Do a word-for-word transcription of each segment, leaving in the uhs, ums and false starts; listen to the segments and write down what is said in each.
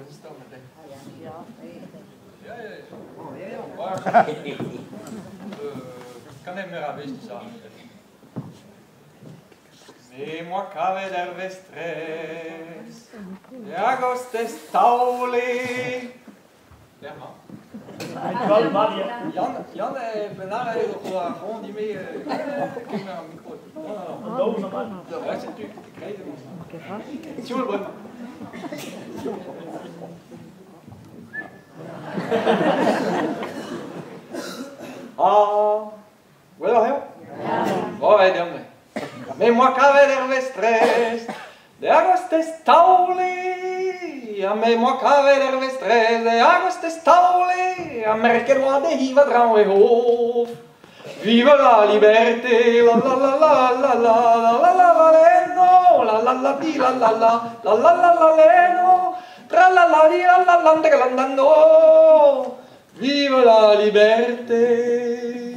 staan met Ja, ja, ja. Kan hem meer aanwezig zijn. Mais moi qu'avais d'herbe stress, de agostes tauli. Ja, man. Jan, Jan, benar je nog gewoon niet mee. Kijk naar een micro. Dat was natuurlijk te krijgen. Tjoelbun. Ah, voilà, hein? Oh, ouais, dame. Mais moi qu'avais d'herbe stress, de agostes tauli. Mais moi qu'avais d'herbe stress, de agostes tauli. Amerika roi de hiva dran et hof. Vive la liberté, la la la la la la la la la la leno, la la la di la la la la la la la leno, tra la la di la la la la la no. Vive la liberté.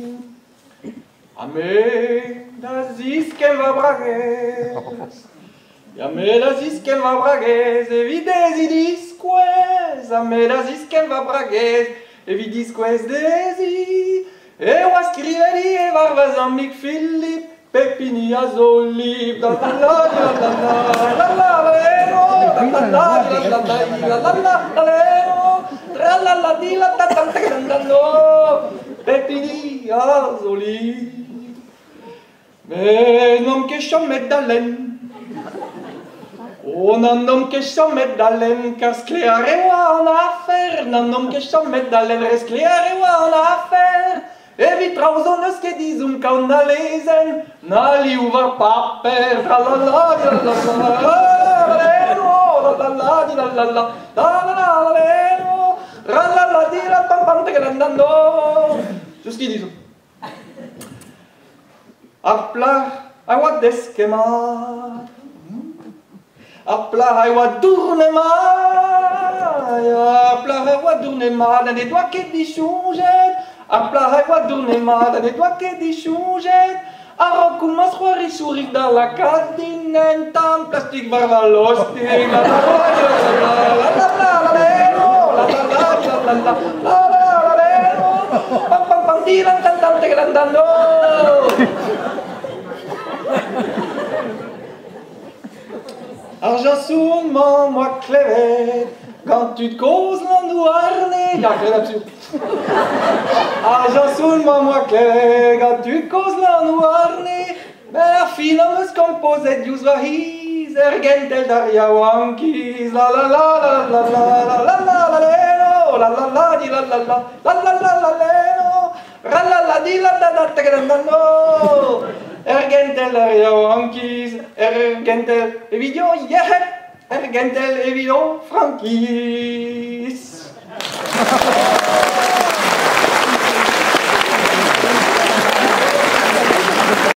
Amé, das ist kein Vabragues. Amé, das ist kein Vabragues. Evides idisques. Amé, das ist kein Vabragues. Evidisques desi. E o scriveri e varvas amic Filip. Pepini azolib. La la la la la la la la la la la la la la tra la la di la ta ta ta ta no. Pepini azolib. Mais non che chommet d'alen. Oh, non non che chommet d'alen, car scleare wa en affaire. Non non che chommet d'alen, rescleare wa en affaire. E vi trausones che disum caun na lesen, na li uva paper. Tra la la la la la la la la la di la la la la la la la ra la la di la pam pam te grandando. Jusqu'y disum. Apla awa deskema, apla awa tournema, apla awa tournema, dans des doigts qui dichonget, apla awa tournema, dans des doigts qui dichonget, a recommence à sourire dans la cantine, un temps plastique varvalostique, la la la la la la la la la la la pam pam pam di la tan tan te grandando. Argent souvent, moi clévet, quand tu te causes l'endouarné. Y'a rien là-dessus. Argent souvent, moi clévet, quand tu te causes l'endouarné. Mais la fille me scomposait d'yous vahiz, ergentel daria wankis. La la la la la la la la la la la la la la di la la la la la la la la ra la la di la da da te grandando. Ergentel daria wankis, ergentel evidio yehet, ergentel evidio frankis.